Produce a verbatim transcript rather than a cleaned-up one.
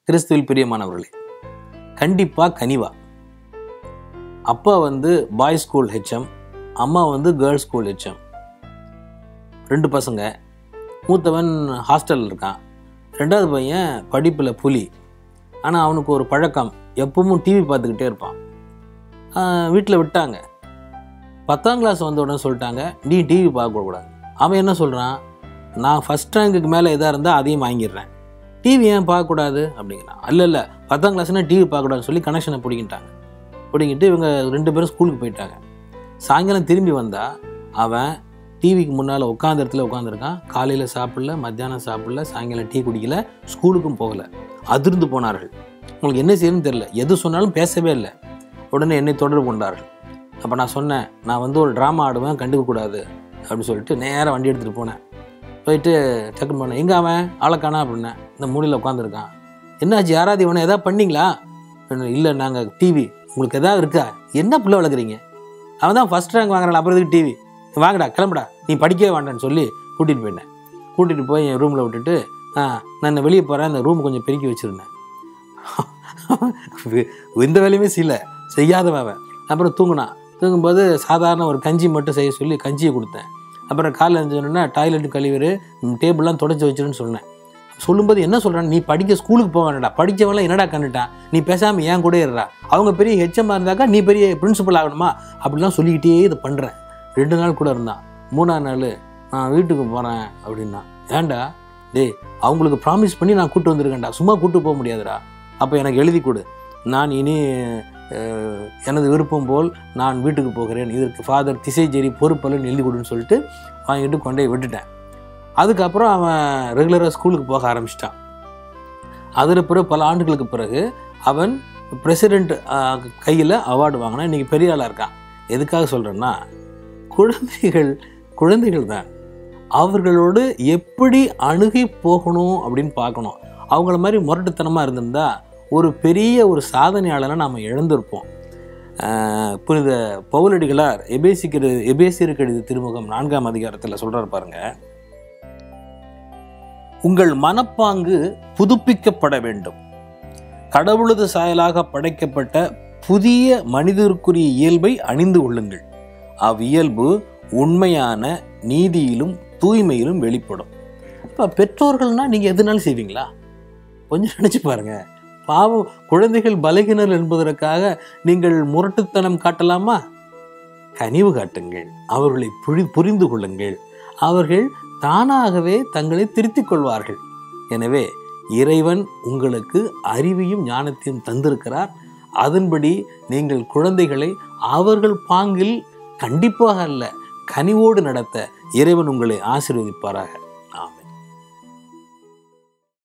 கிறிஸ்துவில் பிரியமானவர்களே, கண்டிப்பாக கனிவா. அப்பா வந்து பாய்ஸ் ஸ்கூல் ஹெச்எம், அம்மா வந்து கேர்ள்ஸ் ஸ்கூல் ஹெச்எம். ரெண்டு பசங்க. மூத்தவன் ஹாஸ்டலில் இருக்கான். ரெண்டாவது பையன் படிப்பில் புலி. ஆனால் அவனுக்கு ஒரு பழக்கம், எப்பவும் டிவி பார்த்துக்கிட்டே இருப்பான். வீட்டில் விட்டாங்க. பத்தாம் கிளாஸ் வந்த உடனே சொல்லிட்டாங்க, நீ டிவி பார்க்கக்கூடாது. அவன் என்ன சொல்கிறான், நான் ஃபஸ்ட் ரேங்குக்கு மேலே எதாக இருந்தால் அதையும் வாங்கிடுறேன், டிவி ஏன் பார்க்கக்கூடாது அப்படிங்கிறான். இல்லை இல்லை பத்தாம் கிளாஸ்னால் டிவி பார்க்கக்கூடாதுன்னு சொல்லி கனெக்ஷனை பிடிக்கிட்டாங்க. பிடிக்கிட்டு இவங்க ரெண்டு பேரும் ஸ்கூலுக்கு போயிட்டாங்க. சாயங்காலம் திரும்பி வந்தால் அவன் டிவிக்கு முன்னால் உட்காந்த இடத்துல உட்காந்துருக்கான். காலையில் சாப்பிடல, மத்தியானம் சாப்பிடல, சாயங்காலம் டீ குடிக்கல, ஸ்கூலுக்கும் போகலை. அதிர்ந்து போனார்கள். உங்களுக்கு என்ன செய்யணும்னு தெரியல, எது சொன்னாலும் பேசவே இல்லை. உடனே என்னை தொடர்பு கொண்டார்கள். அப்போ நான் சொன்னேன், நான் வந்து ஒரு ட்ராமா ஆடுவேன், கண்டுக்கக்கூடாது அப்படின்னு சொல்லிட்டு நேராக வண்டி எடுத்துகிட்டு போனேன். போயிட்டு டக்குன்னு போனேன். எங்கே அவன் ஆளக்கானா அப்படின்னேன். இந்த மூலையில் உட்காந்துருக்கான். என்னாச்சு, யாராவது இவனை எதாவது பண்ணிங்களா? இல்லை, நாங்கள் டிவி, உங்களுக்கு எதாவது இருக்கா? என்ன பிள்ளை வளர்க்குறீங்க? அவன் தான் ஃபஸ்ட் ரேங்க் வாங்குறான், அப்புறம் இதுக்கு டிவி? வாங்கடா, கிளம்புடா, நீ படிக்கவே வேண்டான்னு சொல்லி கூட்டிகிட்டு போயிட்டேன். கூட்டிகிட்டு போய் என் ரூமில் விட்டுட்டு ஆ நான் வெளியே போகிறேன், இந்த ரூம் கொஞ்சம் பெருக்கி வச்சுருந்தேன். எந்த வேலையுமே செய்யல, செய்யாதவன். அப்புறம் தூங்கினான். தூங்கும்போது சாதாரண ஒரு கஞ்சி மட்டும் செய்ய சொல்லி கஞ்சியை கொடுத்தேன். அப்புறம் காலையில் எழுந்தோன்னா டாய்லெட்டு கழிவுறு, டேபிள்லாம் தொடச்சி வச்சிருன்னு சொன்னேன். சொல்லும்போது என்ன சொல்கிறான், நீ படிக்க ஸ்கூலுக்கு போக வேண்டாடா, படித்தவன்லாம் என்னடா கண்டுட்டான், நீ பேசாமல் ஏன் கூட இருறா, அவங்க பெரிய ஹெச்எம்மாக இருந்தாக்கா நீ பெரிய பிரின்சிபல் ஆகணுமா அப்படிலாம் சொல்லிக்கிட்டே இதை பண்ணுறேன். ரெண்டு நாள் கூட இருந்தான். மூணாவது நாள் நான் வீட்டுக்கு போகிறேன் அப்படின்னா. ஏன்டா டேய், அவங்களுக்கு ப்ராமிஸ் பண்ணி நான் கூப்பிட்டு வந்திருக்கேன்டா, சும்மா கூப்பிட்டு போக முடியாதுடா. அப்போ எனக்கு எழுதி கொடு, நான் இனி எனது விருப்பம் போல் நான் வீட்டுக்கு போகிறேன், இதற்கு ஃபாதர் திசைச்சேரி பொறுப்பல்னு எழுதி கொடுன்னு சொல்லிட்டு வாங்கிட்டு கொண்டே விட்டுட்டேன். அதுக்கப்புறம் அவன் ரெகுலராக ஸ்கூலுக்கு போக ஆரம்பிச்சிட்டான். அதில் பிறகு பல ஆண்டுகளுக்கு பிறகு அவன் பிரசிடெண்ட் கையில் அவார்டு வாங்கினா இன்றைக்கி பெரிய ஆளாக இருக்கான். எதுக்காக சொல்கிறேன்னா, குழந்தைகள் குழந்தைகள் தான், அவர்களோடு எப்படி அணுகி போகணும் அப்படின்னு பார்க்கணும். அவங்கள மாதிரி முரட்டுத்தனமாக இருந்திருந்தா ஒரு பெரிய ஒரு சாதனையாளரை நாம் இழந்திருப்போம். புனித பவுலடிகளார் எபேசிக்கிற எபேசியருக்கு எழுதிய திருமுகம் நான்காம் அதிகாரத்தில் சொல்கிறார் பாருங்க, உங்கள் மனப்பாங்கு புதுப்பிக்கப்பட வேண்டும், கடவுளது சாயலாக படைக்கப்பட்ட புதிய மனிதருக்குரிய இயல்பை அணிந்து கொள்ளுங்கள், அவ்வியல்பு உண்மையான நீதியிலும் தூய்மையிலும் வெளிப்படும். இப்போ பெற்றோர்கள்னா நீங்கள் எதுனாலும் செய்வீங்களா? கொஞ்சம் நினச்சி பாருங்கள். பாவம், குழந்தைகள் பலகீனர் என்பதற்காக நீங்கள் முரட்டுத்தனம் காட்டலாமா? கனிவு காட்டுங்கள், அவர்களை புரி புரிந்து கொள்ளுங்கள், அவர்கள் தானாகவே தங்களை திருத்திக் கொள்வார்கள். எனவே இறைவன் உங்களுக்கு அறிவையும் ஞானத்தையும் தந்திருக்கிறார். அதன்படி நீங்கள் குழந்தைகளை அவர்கள் பாங்கில் கண்டிப்பாக அல்ல, கனிவோடு நடத்த இறைவன் உங்களை ஆசீர்வதிப்பாராக.